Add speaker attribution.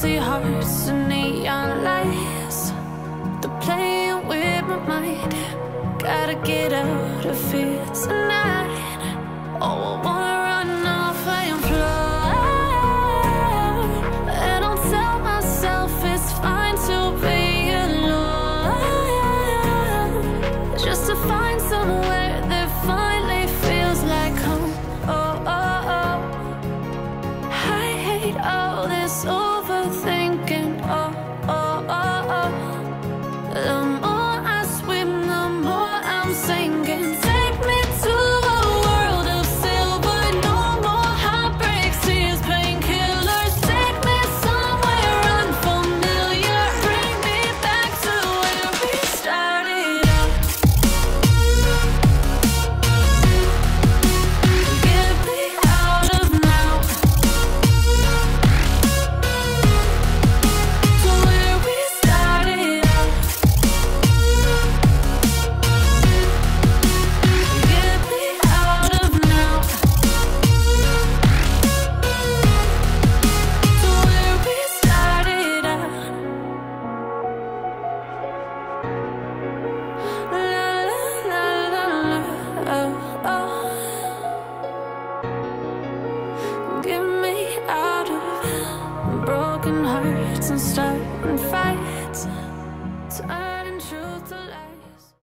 Speaker 1: ghostly hearts and neon lights. They're playing with my mind. Gotta get out of here tonight. Oh, I wanna